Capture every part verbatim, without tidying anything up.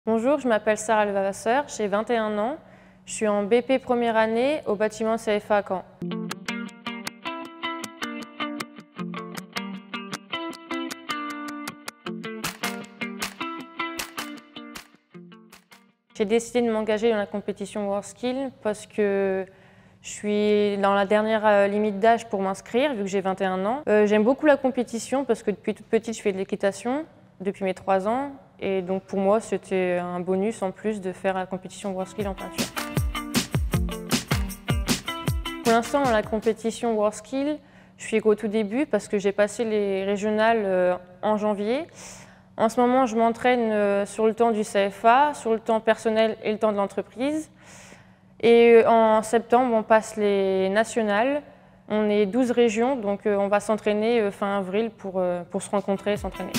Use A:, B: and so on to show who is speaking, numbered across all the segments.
A: Bonjour, je m'appelle Sarah Levavasseur, j'ai vingt et un ans. Je suis en B P première année au bâtiment C F A à Caen. J'ai décidé de m'engager dans la compétition WorldSkills parce que je suis dans la dernière limite d'âge pour m'inscrire, vu que j'ai vingt et un ans. Euh, J'aime beaucoup la compétition parce que depuis toute petite, je fais de l'équitation, depuis mes trois ans. Et donc pour moi, c'était un bonus en plus de faire la compétition WorldSkills en peinture. Pour l'instant, dans la compétition WorldSkills, je suis qu'au tout début parce que j'ai passé les régionales en janvier. En ce moment, je m'entraîne sur le temps du C F A, sur le temps personnel et le temps de l'entreprise. Et en septembre, on passe les nationales. On est douze régions, donc on va s'entraîner fin avril pour, pour se rencontrer et s'entraîner.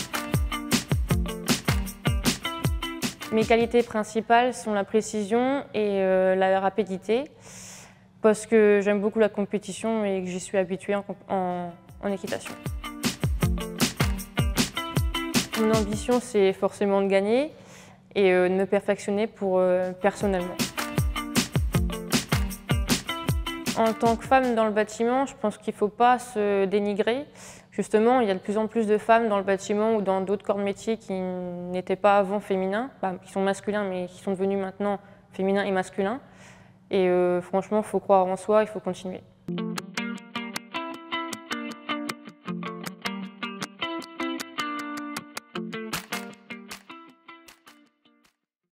A: Mes qualités principales sont la précision et la rapidité, parce que j'aime beaucoup la compétition et que j'y suis habituée en, en, en équitation. Mon ambition, c'est forcément de gagner et de me perfectionner pour, euh, personnellement. En tant que femme dans le bâtiment, je pense qu'il ne faut pas se dénigrer. Justement, il y a de plus en plus de femmes dans le bâtiment ou dans d'autres corps de métier qui n'étaient pas avant féminins, bah, qui sont masculins mais qui sont devenus maintenant féminins et masculins. Et euh, franchement, il faut croire en soi, il faut continuer.